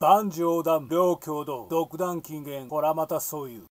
万事横断両共同独断禁言こらまたそういう